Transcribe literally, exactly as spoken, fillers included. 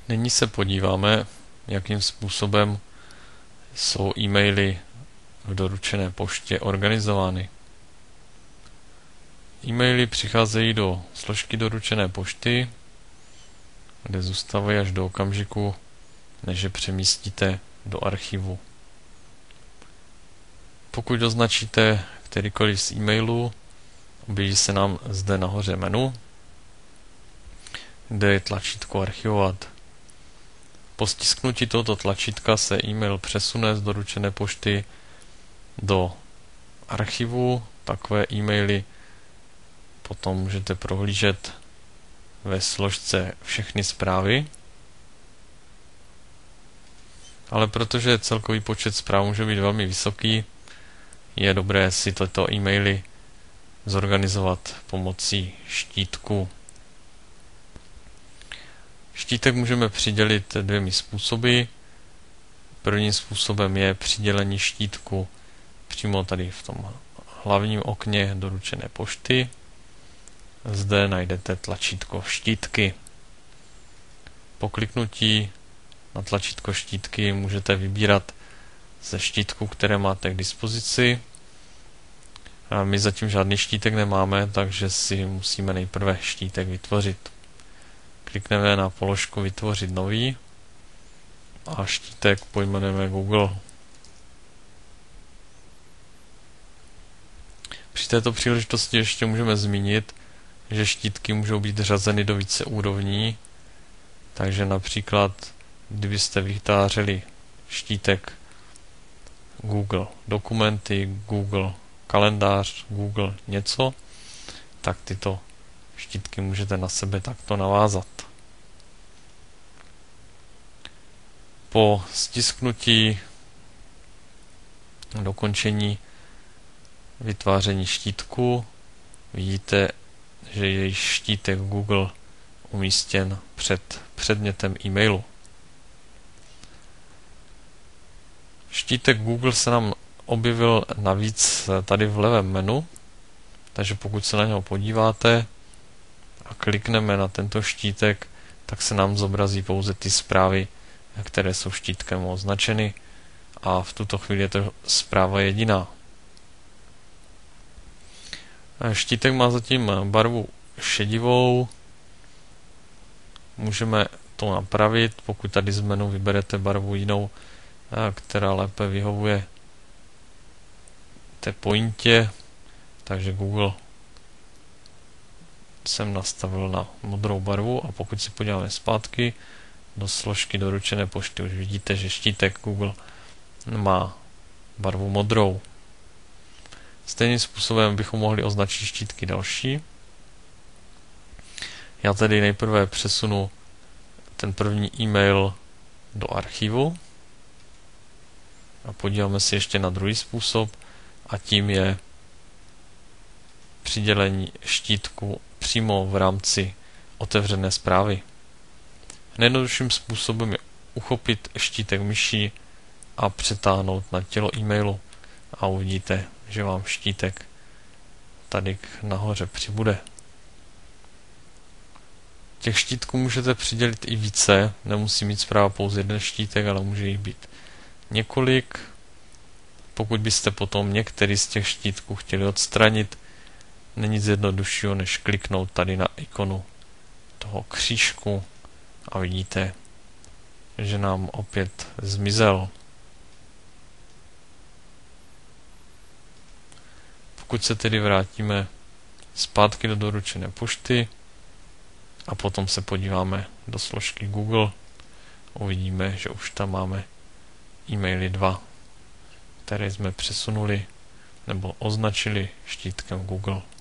Nyní se podíváme, jakým způsobem jsou e-maily v doručené poště organizovány. E-maily přicházejí do složky doručené pošty, kde zůstávají až do okamžiku, než je přemístíte do archivu. Pokud označíte kterýkoliv z e-mailů, objeví se nám zde nahoře menu, kde je tlačítko archivovat. Po stisknutí tohoto tlačítka se e-mail přesune z doručené pošty do archivu. Takové e-maily potom můžete prohlížet ve složce všechny zprávy. Ale protože celkový počet zpráv může být velmi vysoký, je dobré si tyto e-maily zorganizovat pomocí štítku. Štítek můžeme přidělit dvěmi způsoby. Prvním způsobem je přidělení štítku přímo tady v tom hlavním okně doručené pošty. Zde najdete tlačítko štítky. Po kliknutí na tlačítko štítky můžete vybírat ze štítku, které máte k dispozici. A my zatím žádný štítek nemáme, takže si musíme nejprve štítek vytvořit. Klikneme na položku vytvořit nový a štítek pojmenujeme Google. Při této příležitosti ještě můžeme zmínit, že štítky můžou být řazeny do více úrovní, takže například, kdybyste vytvářeli štítek Google dokumenty, Google kalendář, Google něco, tak tyto štítky můžete na sebe takto navázat. Po stisknutí dokončení vytváření štítku vidíte, že je štítek Google umístěn před předmětem e-mailu. Štítek Google se nám objevil navíc tady v levém menu, takže pokud se na něho podíváte a klikneme na tento štítek, tak se nám zobrazí pouze ty zprávy, které jsou štítkem označeny, a v tuto chvíli je to zpráva jediná. Štítek má zatím barvu šedivou. Můžeme to napravit, pokud tady z menu vyberete barvu jinou, která lépe vyhovuje té pointě. Takže Google jsem nastavil na modrou barvu, a pokud si podíváme zpátky do složky doručené pošty, už vidíte, že štítek Google má barvu modrou. Stejným způsobem bychom mohli označit štítky další. Já tedy nejprve přesunu ten první e-mail do archivu a podíváme si ještě na druhý způsob, a tím je přidělení štítku přímo v rámci otevřené zprávy. Nejjednodušším způsobem je uchopit štítek myší a přetáhnout na tělo e-mailu a uvidíte, že vám štítek tady nahoře přibude. Těch štítků můžete přidělit i více, nemusí mít zpráva pouze jeden štítek, ale může jich být několik. Pokud byste potom některý z těch štítků chtěli odstranit, není nic jednoduššího, než kliknout tady na ikonu toho křížku a vidíte, že nám opět zmizel. Pokud se tedy vrátíme zpátky do doručené pošty a potom se podíváme do složky Google, uvidíme, že už tam máme e-maily dva, které jsme přesunuli nebo označili štítkem Google.